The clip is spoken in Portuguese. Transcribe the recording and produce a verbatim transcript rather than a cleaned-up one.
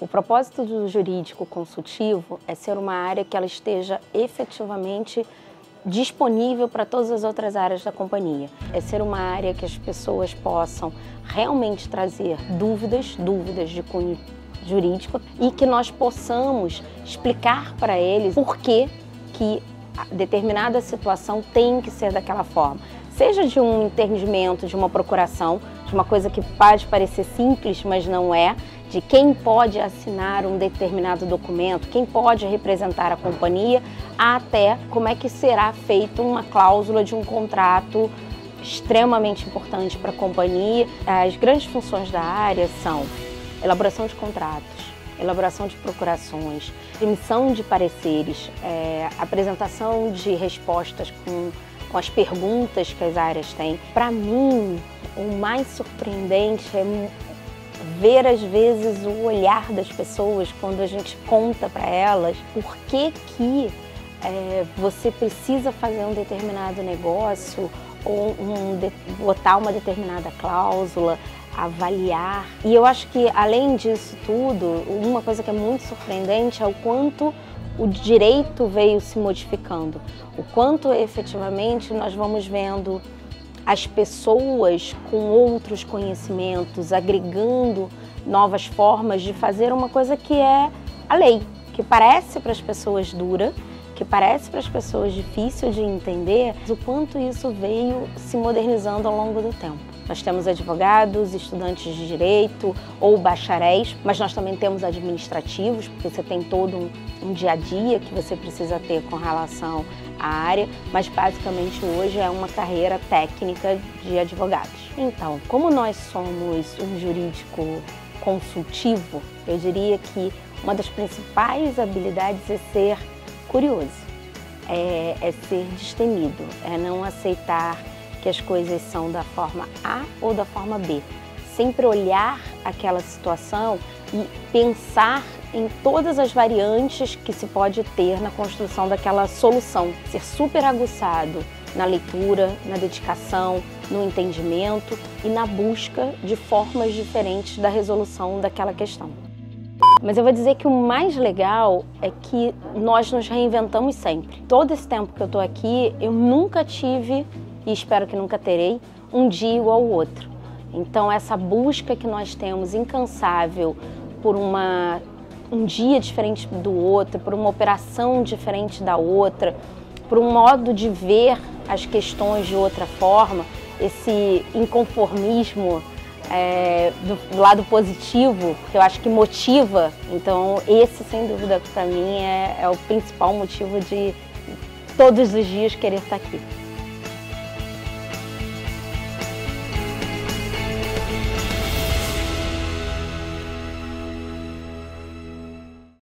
O propósito do jurídico consultivo é ser uma área que ela esteja efetivamente disponível para todas as outras áreas da companhia. É ser uma área que as pessoas possam realmente trazer dúvidas, dúvidas de cunho jurídico, e que nós possamos explicar para eles por que que determinada situação tem que ser daquela forma. Seja de um entendimento, de uma procuração, de uma coisa que pode parecer simples, mas não é, de quem pode assinar um determinado documento, quem pode representar a companhia, até como é que será feita uma cláusula de um contrato extremamente importante para a companhia. As grandes funções da área são elaboração de contratos, elaboração de procurações, emissão de pareceres, é, apresentação de respostas com, com as perguntas que as áreas têm. Para mim, o mais surpreendente é ver às vezes o olhar das pessoas quando a gente conta para elas por que que é, você precisa fazer um determinado negócio ou um, de, botar uma determinada cláusula, avaliar. E eu acho que, além disso tudo, uma coisa que é muito surpreendente é o quanto o direito veio se modificando, o quanto efetivamente nós vamos vendo as pessoas com outros conhecimentos, agregando novas formas de fazer uma coisa que é a lei, que parece para as pessoas dura, que parece para as pessoas difícil de entender, o quanto isso veio se modernizando ao longo do tempo. Nós temos advogados, estudantes de direito ou bacharéis, mas nós também temos administrativos, porque você tem todo um, um dia a dia que você precisa ter com relação à área, mas basicamente hoje é uma carreira técnica de advogados. Então, como nós somos um jurídico consultivo, eu diria que uma das principais habilidades é ser curioso, é, é ser destemido, é não aceitar que as coisas são da forma A ou da forma B. Sempre olhar aquela situação e pensar em todas as variantes que se pode ter na construção daquela solução. Ser super aguçado na leitura, na dedicação, no entendimento e na busca de formas diferentes da resolução daquela questão. Mas eu vou dizer que o mais legal é que nós nos reinventamos sempre. Todo esse tempo que eu estou aqui, eu nunca tive, e espero que nunca terei, um dia igual ao outro. Então essa busca que nós temos incansável por uma, um dia diferente do outro, por uma operação diferente da outra, por um modo de ver as questões de outra forma, esse inconformismo é, do, do lado positivo, que eu acho que motiva. Então esse, sem dúvida, para mim é, é o principal motivo de todos os dias querer estar aqui.